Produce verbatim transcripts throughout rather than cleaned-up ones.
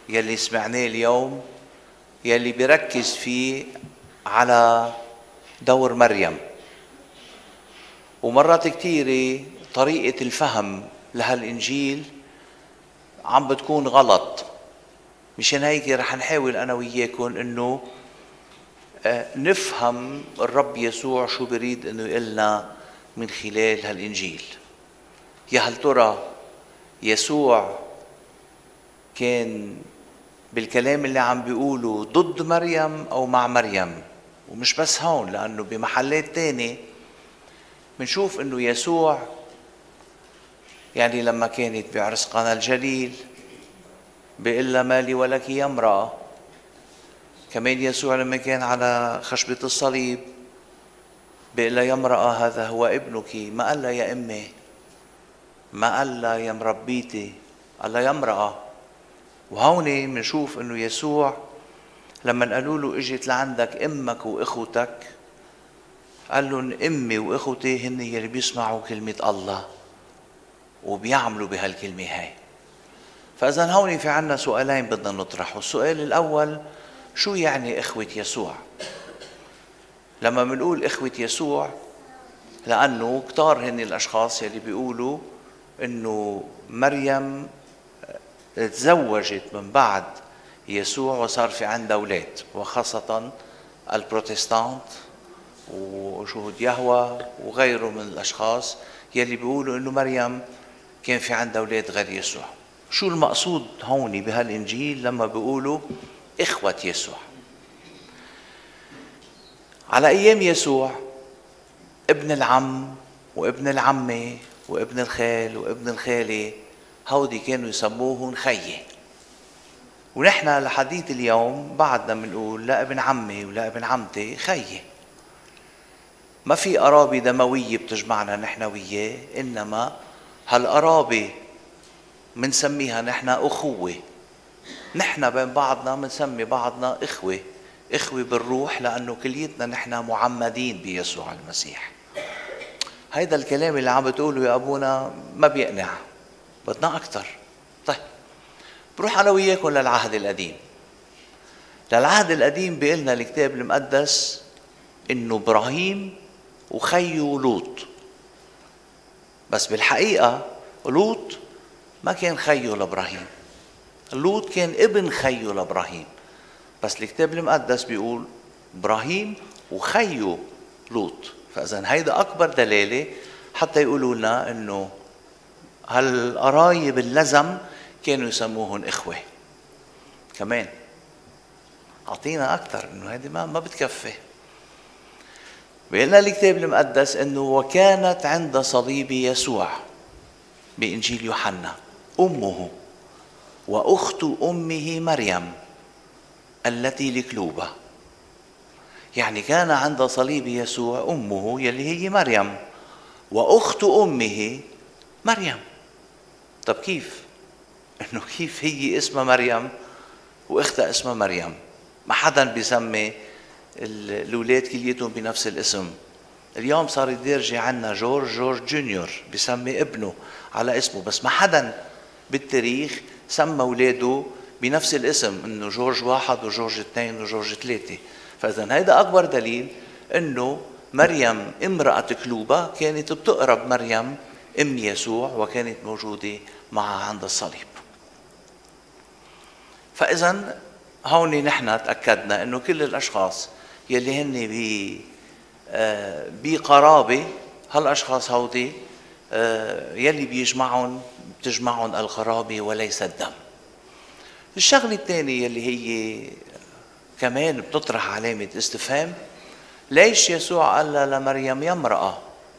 يلي سمعناه اليوم يلي بيركز فيه على دور مريم. ومرات كتيرة طريقة الفهم لهالإنجيل عم بتكون غلط. مشان هيك رح نحاول أنا وياكم إنه نفهم الرب يسوع شو بريد إنه يقلنا من خلال هالإنجيل. يا هل ترى يسوع كان بالكلام اللي عم بيقوله ضد مريم أو مع مريم؟ ومش بس هون، لأنه بمحلات تانية منشوف إنه يسوع يعني لما كانت بعرس قانا الجليل بيقول لها مالي ولك يا امرأة. كمان يسوع لما كان على خشبة الصليب بيقول لها يا امرأة هذا هو ابنك، ما قال لها يا أمي، ما قال لها يا مربيتي، قال لها يا امرأة. وهون منشوف إنه يسوع لما قالوا له اجت لعندك امك واخوتك، قال لهم امي واخوتي هن يلي بيسمعوا كلمة الله وبيعملوا بهالكلمة هاي. فإذا هون في عنا سؤالين بدنا نطرحه. السؤال الأول، شو يعني إخوة يسوع؟ لما بنقول إخوة يسوع، لأنه كتار هن الأشخاص يلي بيقولوا إنه مريم تزوجت من بعد يسوع وصار في عندها أولاد، وخاصة البروتستانت وشهود يهوه وغيره من الأشخاص يلي بيقولوا إنه مريم كان في عندها أولاد غير يسوع. شو المقصود هون بهالإنجيل لما بيقولوا إخوة يسوع؟ على أيام يسوع ابن العم وابن العمة وابن الخال وابن الخالة هودي كانوا يسموهن خية. ونحن لحديث اليوم بعدنا منقول لا ابن عمي ولا ابن عمتي خية. ما في قرابة دموية بتجمعنا نحن وياه، إنما هالقرابة منسميها نحن أخوة. نحن بين بعضنا منسمي بعضنا إخوة، إخوة بالروح، لأنه كليتنا نحن معمدين بيسوع المسيح. هيدا الكلام اللي عم بتقوله يا أبونا ما بيقنع، بدنا أكتر. طيب بروح أنا وياكم للعهد القديم. للعهد القديم بيقلنا الكتاب المقدس إنه إبراهيم وخيه لوط، بس بالحقيقة لوط ما كان خيه لإبراهيم، لوط كان ابن خيه لإبراهيم، بس الكتاب المقدس بيقول إبراهيم وخيه لوط. فإذا هيدا أكبر دلالة حتى يقولوا لنا إنه هالقرايب اللزم كانوا يسموهن إخوة. كمان أعطينا أكتر إنه هيدي ما ما بتكفي. بيقولنا الكتاب المقدس إنه وكانت عند صليب يسوع بإنجيل يوحنا أمه وأخت أمه مريم التي لكلوبة. يعني كان عند صليب يسوع أمه يلي هي مريم وأخت أمه مريم. طب كيف؟ إنه كيف هي اسمها مريم وأختها اسمها مريم؟ ما حدا بيسمي الأولاد كليتهم بنفس الاسم. اليوم صار يدرجي عنا جورج جورج جونيور بيسمي ابنه على اسمه، بس ما حدا بالتاريخ سمى أولاده بنفس الاسم، إنه جورج واحد وجورج اثنين وجورج ثلاثة. فإذا هيدا أكبر دليل إنه مريم امرأة كلوبة كانت بتقرب مريم أم يسوع وكانت موجودة معها عند الصليب. فإذا هون نحن تأكدنا إنه كل الأشخاص يلي هن بي بقرابة، هالأشخاص هودي يلي بيجمعون بتجمعون القرابة وليس الدم. الشغلة الثانية يلي هي كمان بتطرح علامة استفهام، ليش يسوع قال لمريم يا امرأة؟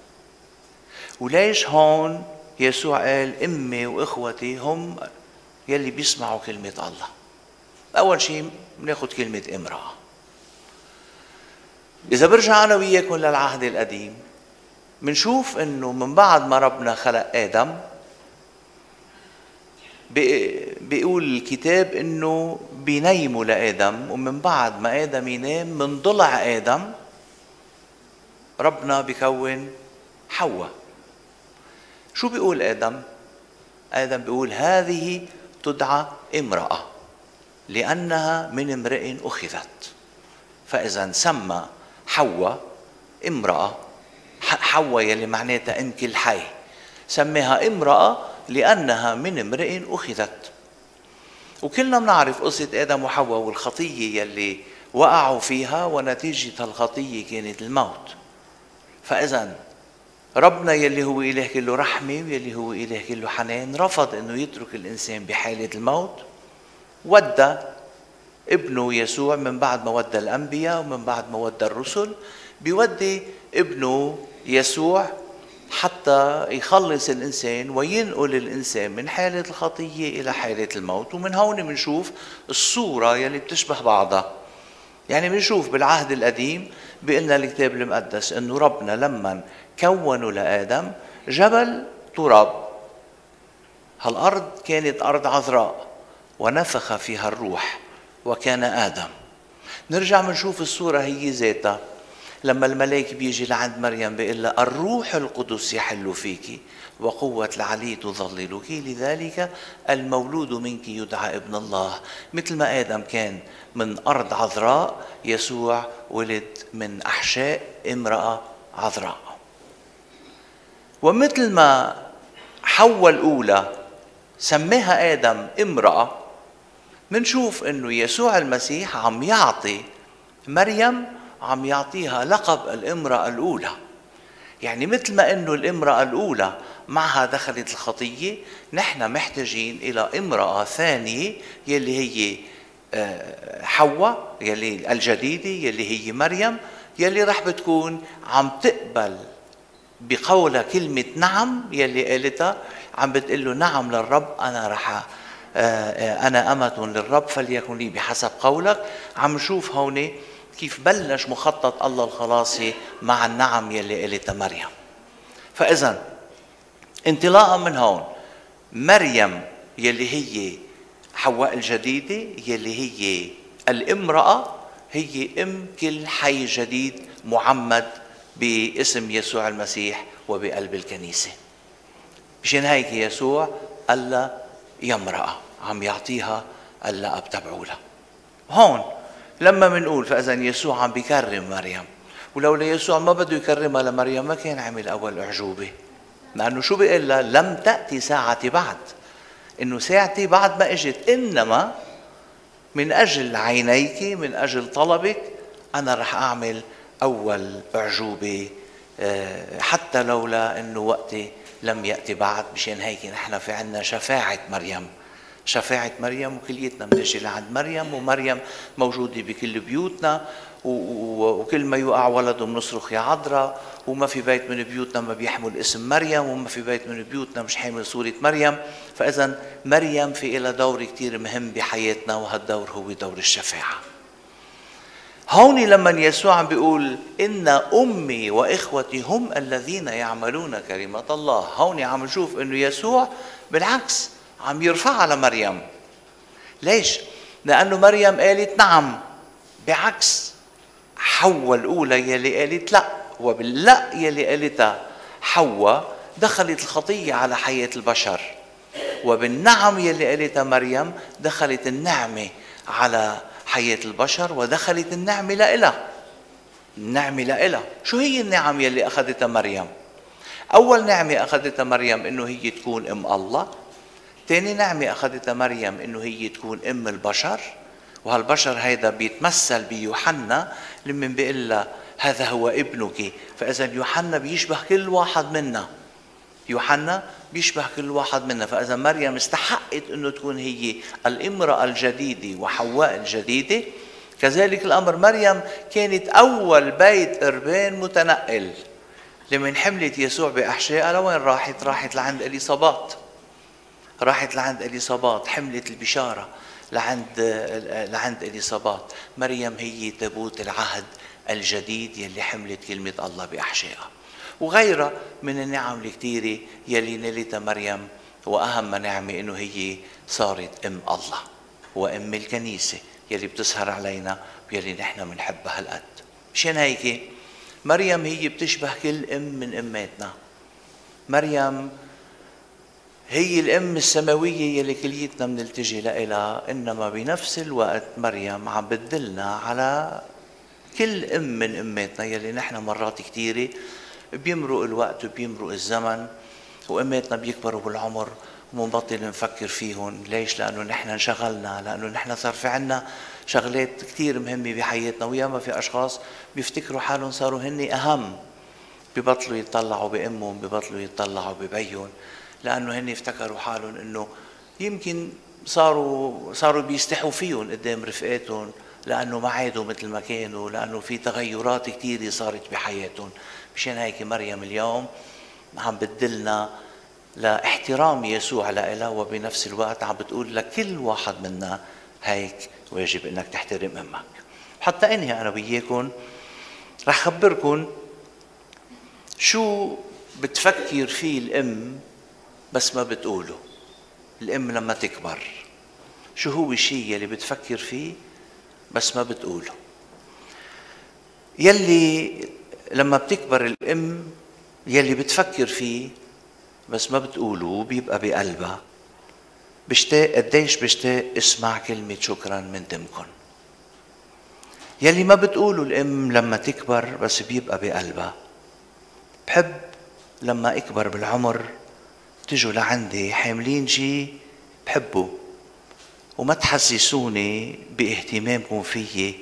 وليش هون يسوع قال أمي وإخوتي هم يلي بيسمعوا كلمة الله؟ أول شيء بناخد كلمة امرأة. إذا برجع أنا وياكم للعهد القديم منشوف إنه من بعد ما ربنا خلق آدم بيقول الكتاب إنه بينيموا لآدم، ومن بعد ما آدم ينام من ضلع آدم ربنا بيكون حواء. شو بيقول آدم؟ آدم بيقول هذه تدعى امرأة. لأنها من امرئ أخذت. فإذا سمى حواء امرأة، حواء يلي معناتها ام كل حي، سميها امرأة لأنها من امرئ أخذت. وكلنا بنعرف قصة آدم وحواء والخطية يلي وقعوا فيها، ونتيجة الخطية كانت الموت. فإذا ربنا يلي هو إله كله رحمة ويلي هو إله كله حنان رفض أنه يترك الإنسان بحالة الموت، ودى ابنه يسوع من بعد ما ودى الأنبياء ومن بعد ما ودى الرسل، بيودي ابنه يسوع حتى يخلص الإنسان وينقل الإنسان من حالة الخطية إلى حالة الموت. ومن هون بنشوف الصورة يلي بتشبه بعضها. يعني بنشوف بالعهد القديم بيقلنا الكتاب المقدس أنه ربنا لما كونوا لآدم جبل تراب، هالأرض كانت أرض عذراء ونفخ فيها الروح وكان آدم. نرجع منشوف الصورة هي ذاتها لما الملاك بيجي لعند مريم بيقول لها الروح القدس يحل فيك وقوة العلي تظللك، لذلك المولود منك يدعى ابن الله. مثل ما آدم كان من أرض عذراء، يسوع ولد من أحشاء امرأة عذراء. ومثل ما حواء الأولى سماها آدم امرأة، منشوف أنه يسوع المسيح عم يعطي مريم، عم يعطيها لقب الامرأة الأولى. يعني مثل ما أنه الامرأة الأولى معها دخلت الخطية، نحن محتاجين إلى امرأة ثانية يلي هي حواء يلي الجديدة، يلي هي مريم، يلي رح بتكون عم تقبل بقولها كلمة نعم يلي قالتها، عم بتقول له نعم للرب، أنا رح أنا أمة للرب فليكن لي بحسب قولك. عم نشوف هون كيف بلش مخطط الله الخلاصي مع النعم يلي قالتها مريم. فإذا انطلاقا من هون، مريم يلي هي حواء الجديدة يلي هي الامرأة، هي ام كل حي جديد معمد باسم يسوع المسيح وبقلب الكنيسة. مشان هيك يسوع قال لها يا امرأة، عم يعطيها اللقب تبعولها. هون لما منقول فإذا يسوع عم بيكرم مريم، ولولا يسوع ما بده يكرمها لمريم ما كان عمل أول أعجوبة، لأنه شو بيقول لها؟ لم تأتي ساعتي بعد، إنه ساعتي بعد ما إجت، إنما من أجل عينيك، من أجل طلبك، أنا رح أعمل أول أعجوبة حتى لولا إنه وقتي لم يأتي بعد. مشان هيك نحن في عنا شفاعة مريم، شفاعة مريم، وكليتنا بنجي لعند مريم، ومريم موجودة بكل بيوتنا، وكل ما يقع ولد بنصرخ يا عذراء، وما في بيت من بيوتنا ما بيحمل اسم مريم، وما في بيت من بيوتنا مش حامل صورة مريم. فإذا مريم في إلها دور كتير مهم بحياتنا، وهالدور هو دور الشفاعة. هون لما يسوع بيقول إن أمي وإخوتي هم الذين يعملون كلمة الله، هون عم نشوف إنه يسوع بالعكس عم يرفع على مريم. ليش؟ لأنه مريم قالت نعم، بعكس حواء الأولى يلي قالت لا. وباللا يلي قالتها حواء دخلت الخطية على حياة البشر، وبالنعم يلي قالتها مريم دخلت النعمة على حياة البشر، ودخلت النعمة لإلها. النعمة لإلها. شو هي النعم يلي أخذتها مريم؟ أول نعمة أخذتها مريم إنه هي تكون أم الله. تاني نعمة أخذتها مريم إنه هي تكون أم البشر، وهالبشر هيدا بيتمثل بيوحنا لما بيقول لها هذا هو ابنك. فإذا يوحنا بيشبه كل واحد منا، يوحنا بيشبه كل واحد منا. فإذا مريم استحقت إنه تكون هي الامرأة الجديدة وحواء الجديدة. كذلك الأمر مريم كانت أول بيت إربان متنقل. لمن حملت يسوع بأحشائها لوين راحت؟ راحت لعند إليصابات، راحت لعند إليصابات، حملت البشارة لعند لعند إليصابات. مريم هي تابوت العهد الجديد يلي حملت كلمة الله بأحشائها. وغيرها من النعم الكثيرة يلي نالتها مريم، وأهم نعمة إنه هي صارت أم الله وأم الكنيسة يلي بتسهر علينا ويلي نحن بنحبها هالقد. مشان هيك مريم هي بتشبه كل أم من أماتنا. مريم هي الأم السماوية يلي كليتنا بنلتجي لإلها، إنما بنفس الوقت مريم عم بتدلنا على كل أم من أماتنا يلي نحن مرات كتيرة بيمرق الوقت وبيمرق الزمن وأماتنا بيكبروا بالعمر ومنبطل نفكر فيهم. ليش؟ لأنه نحن انشغلنا، لأنه نحن صار في عنا شغلات كتير مهمة بحياتنا، وياما في أشخاص بيفتكروا حالهم صاروا هن أهم، ببطلوا يتطلعوا بأمهم، ببطلوا يتطلعوا ببيهم، لأنه هن افتكروا حالهم إنه يمكن صاروا صاروا بيستحوا فيهم قدام رفقاتهم، لأنه ما عادوا مثل ما كانوا، لأنه في تغيرات كتيرة صارت بحياتهم. مشان هيك مريم اليوم عم بتدلنا لاحترام يسوع لها، وبنفس الوقت عم بتقول لكل واحد منا هيك واجب انك تحترم امك. حتى انهي انا وياكم رح خبركم شو بتفكر فيه الام بس ما بتقوله. الام لما تكبر شو هو الشيء اللي بتفكر فيه بس ما بتقوله؟ يلي لما بتكبر الام يلي بتفكر فيه بس ما بتقوله بيبقى بقلبها. بشتاق قديش بشتاق اسمع كلمة شكرا من دمكن. يلي ما بتقوله الام لما تكبر بس بيبقى بقلبها. بحب لما اكبر بالعمر تجوا لعندي حاملين شي بحبه وما تحسسوني باهتمامكم فيي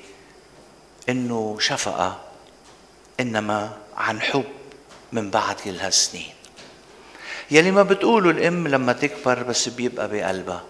انه شفقة، انما عن حب من بعد كل هالسنين. يلي ما بتقوله الام لما تكبر بس بيبقى بقلبها.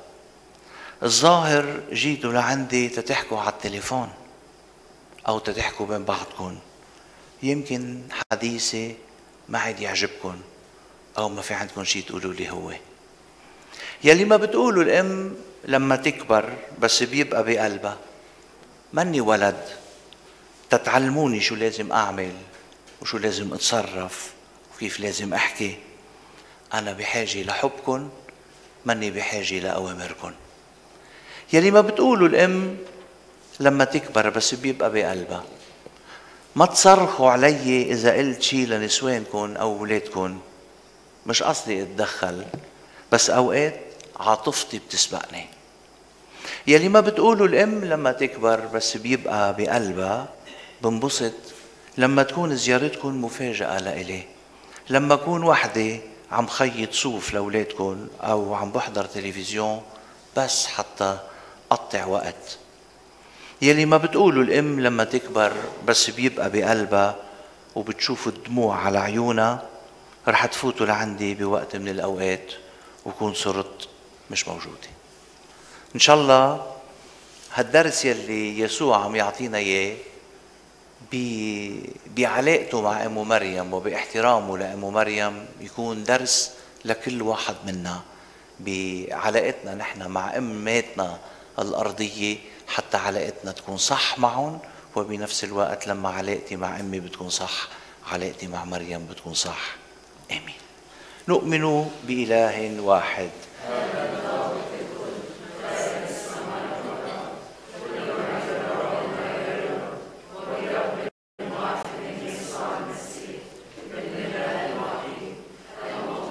الظاهر جيتوا لعندي تتحكوا على التليفون او تتحكوا بين بعضكم، يمكن حديثي ما عاد يعجبكم او ما في عندكم شيء تقولوا لي هو. يلي ما بتقوله الام لما تكبر بس بيبقى بقلبها. مني ولد تتعلموني شو لازم اعمل وشو لازم اتصرف وكيف لازم احكي. انا بحاجة لحبكن، مني بحاجة لأوامركن. يلي ما بتقوله الام لما تكبر بس بيبقى بقلبها. ما تصرخوا علي اذا قلت شي لنسوانكن او ولادكن، مش قصدي اتدخل بس اوقات عاطفتي بتسبقني. يلي ما بتقوله الام لما تكبر بس بيبقى بقلبها. بنبسط لما تكون زيارتكن مفاجأة لإلي، لما اكون وحدي عم خيط صوف لأولادكن او عم بحضر تلفزيون بس حتى قطع وقت. يلي ما بتقوله الام لما تكبر بس بيبقى بقلبها وبتشوف الدموع على عيونها. رح تفوتوا لعندي بوقت من الاوقات وكون صرت مش موجودة. ان شاء الله هالدرس يلي يسوع عم يعطينا اياه بعلاقته مع أم مريم وباحترامه لأم مريم يكون درس لكل واحد منا بعلاقتنا نحن مع أماتنا الأرضية، حتى علاقتنا تكون صح معهم، وبنفس الوقت لما علاقتي مع أمي بتكون صح علاقتي مع مريم بتكون صح. آمين. نؤمن بإله واحد.